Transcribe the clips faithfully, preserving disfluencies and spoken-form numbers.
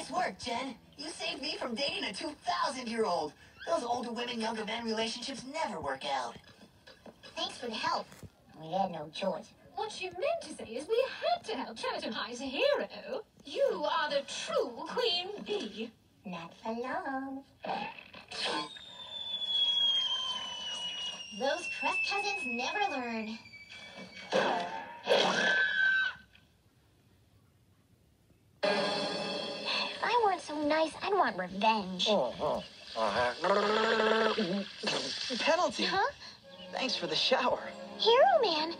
Nice work, Jen. You saved me from dating a two thousand year old. Those older women, younger men relationships never work out. Thanks for the help. We had no choice. What she meant to say is we had to help Cheriton High's hero. You are the true Queen Bee. Not for long. Those Crest cousins never learn. If I weren't so nice, I'd want revenge. Oh, oh. Penalty. Huh? Thanks for the shower. Hero Man.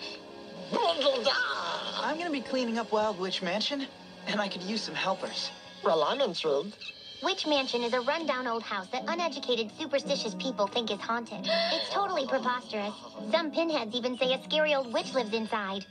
I'm gonna be cleaning up Wild Witch Mansion, and I could use some helpers. Well, I'm intrigued. Witch Mansion is a rundown old house that uneducated, superstitious people think is haunted. It's totally preposterous. Some pinheads even say a scary old witch lives inside.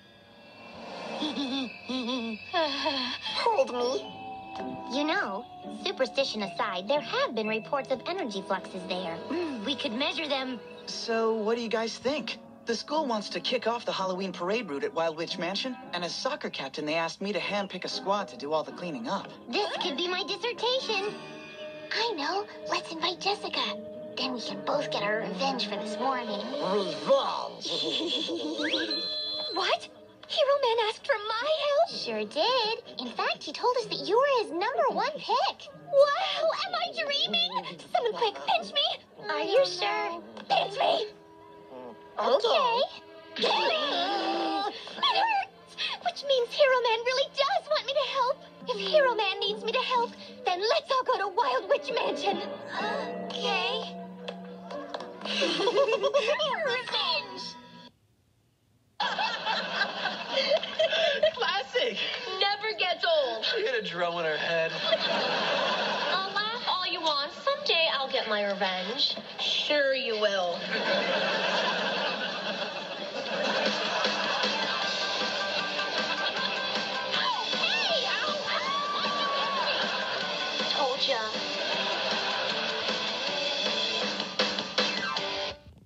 Hold me. You know, superstition aside, there have been reports of energy fluxes there. We could measure them. So, what do you guys think? The school wants to kick off the Halloween parade route at Wild Witch Mansion, and as soccer captain, they asked me to handpick a squad to do all the cleaning up. This could be my dissertation. I know. Let's invite Jessica. Then we can both get our revenge for this morning. Revenge. What? Hero Man asked for my help? Sure did. In fact, he told us that you were his number one pick. Wow, am I dreaming? Someone quick, pinch me. Are you sure? Pinch me. Okay. It hurts! Which means Hero Man really does want me to help. If Hero Man needs me to help, then let's all go to Wild Witch Mansion. Okay. Revenge! Classic! Never gets old. She hit a drum on her head. I'll laugh all you want. Someday I'll get my revenge. Sure you will. Told ya.